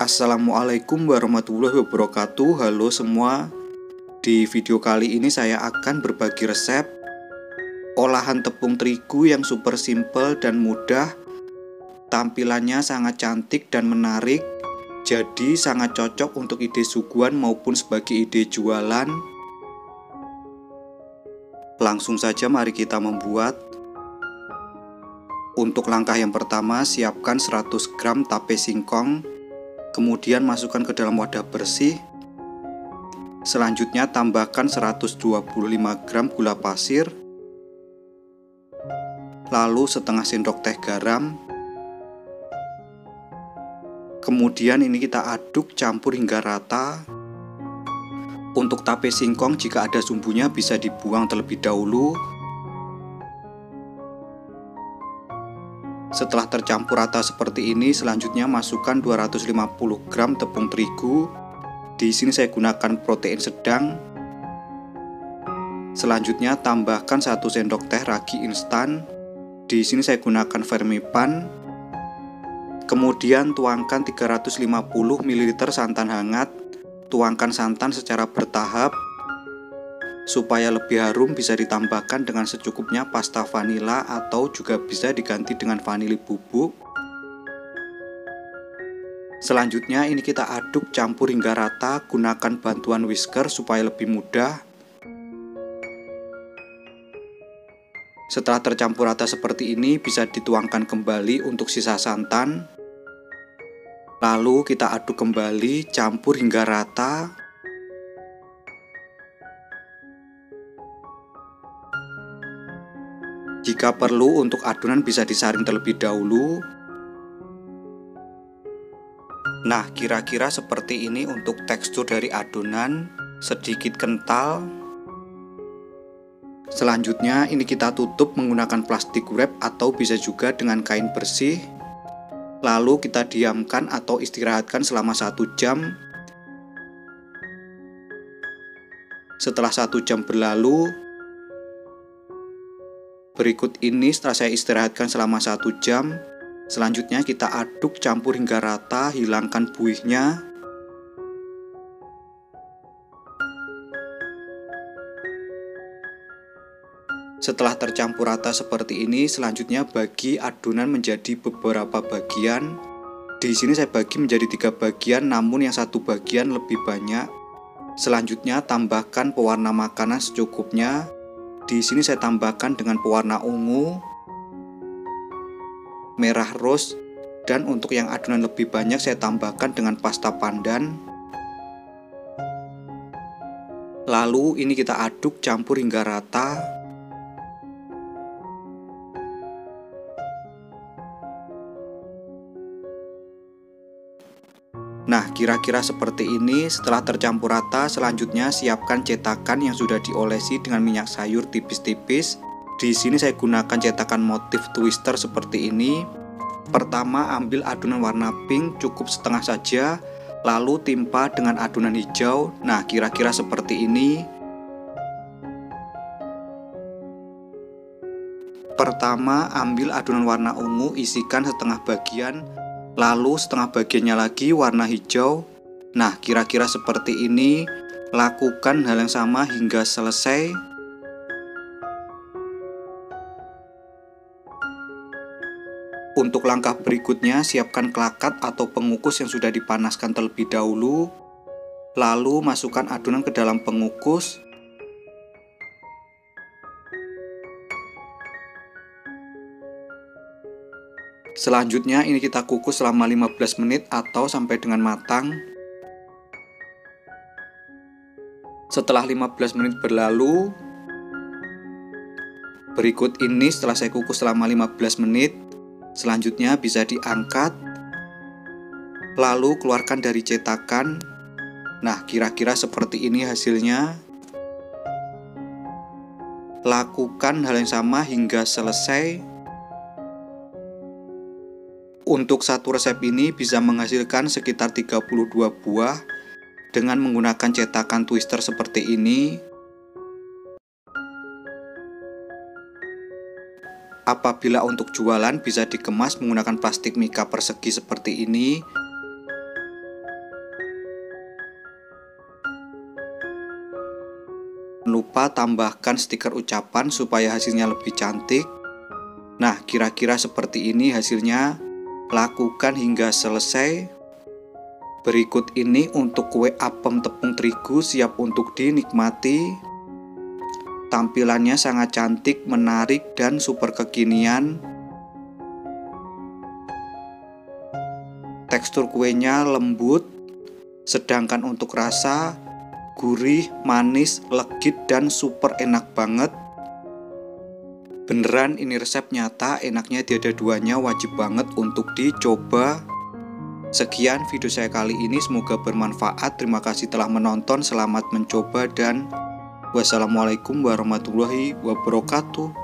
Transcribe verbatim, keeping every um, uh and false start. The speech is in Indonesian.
Assalamualaikum warahmatullahi wabarakatuh. Halo semua. Di video kali ini saya akan berbagi resep olahan tepung terigu yang super simple dan mudah. Tampilannya sangat cantik dan menarik, jadi sangat cocok untuk ide suguhan maupun sebagai ide jualan. Langsung saja mari kita membuat. Untuk langkah yang pertama, siapkan seratus gram tape singkong. Kemudian masukkan ke dalam wadah bersih. Selanjutnya tambahkan seratus dua puluh lima gram gula pasir, lalu setengah sendok teh garam. Kemudian ini kita aduk campur hingga rata. Untuk tape singkong, jika ada sumbunya bisa dibuang terlebih dahulu. Setelah tercampur rata seperti ini, selanjutnya masukkan dua ratus lima puluh gram tepung terigu. Di sini saya gunakan protein sedang. Selanjutnya tambahkan satu sendok teh ragi instan. Di sini saya gunakan Vermipan. Kemudian tuangkan tiga ratus lima puluh mililiter santan hangat. Tuangkan santan secara bertahap. Supaya lebih harum bisa ditambahkan dengan secukupnya pasta vanila atau juga bisa diganti dengan vanili bubuk. Selanjutnya ini kita aduk campur hingga rata, gunakan bantuan whisker supaya lebih mudah. Setelah tercampur rata seperti ini bisa dituangkan kembali untuk sisa santan. Lalu kita aduk kembali, campur hingga rata. Jika perlu untuk adonan bisa disaring terlebih dahulu. Nah, kira-kira seperti ini untuk tekstur dari adonan, sedikit kental. Selanjutnya ini kita tutup menggunakan plastik wrap atau bisa juga dengan kain bersih. Lalu kita diamkan atau istirahatkan selama satu jam. Setelah satu jam berlalu, berikut ini setelah saya istirahatkan selama satu jam, selanjutnya kita aduk campur hingga rata, hilangkan buihnya. Setelah tercampur rata seperti ini, selanjutnya bagi adonan menjadi beberapa bagian. Di sini saya bagi menjadi tiga bagian, namun yang satu bagian lebih banyak. Selanjutnya tambahkan pewarna makanan secukupnya. Di sini saya tambahkan dengan pewarna ungu, merah rose, dan untuk yang adonan lebih banyak saya tambahkan dengan pasta pandan. Lalu ini kita aduk campur hingga rata. Nah, kira-kira seperti ini. Setelah tercampur rata, selanjutnya siapkan cetakan yang sudah diolesi dengan minyak sayur tipis-tipis. Di sini saya gunakan cetakan motif twister seperti ini. Pertama, ambil adonan warna pink cukup setengah saja, lalu timpa dengan adonan hijau. Nah, kira-kira seperti ini. Pertama, ambil adonan warna ungu, isikan setengah bagian. Lalu setengah bagiannya lagi warna hijau. Nah, kira-kira seperti ini. Lakukan hal yang sama hingga selesai. Untuk langkah berikutnya, siapkan kelakat atau pengukus yang sudah dipanaskan terlebih dahulu. Lalu masukkan adonan ke dalam pengukus. Selanjutnya ini kita kukus selama lima belas menit atau sampai dengan matang. Setelah lima belas menit berlalu, berikut ini setelah saya kukus selama lima belas menit, selanjutnya bisa diangkat. Lalu keluarkan dari cetakan. Nah, kira-kira seperti ini hasilnya. Lakukan hal yang sama hingga selesai. Untuk satu resep ini bisa menghasilkan sekitar tiga puluh dua buah dengan menggunakan cetakan twister seperti ini. Apabila untuk jualan bisa dikemas menggunakan plastik mika persegi seperti ini. lupa tambahkan stiker ucapan supaya hasilnya lebih cantik. Nah, kira-kira seperti ini hasilnya. Lakukan hingga selesai. Berikut ini untuk kue apem tepung terigu siap untuk dinikmati. Tampilannya sangat cantik, menarik, dan super kekinian. Tekstur kuenya lembut, sedangkan untuk rasa gurih, manis, legit, dan super enak banget. Beneran ini resep nyata, enaknya tiada duanya, wajib banget untuk dicoba. Sekian video saya kali ini, semoga bermanfaat. Terima kasih telah menonton, selamat mencoba, dan wassalamualaikum warahmatullahi wabarakatuh.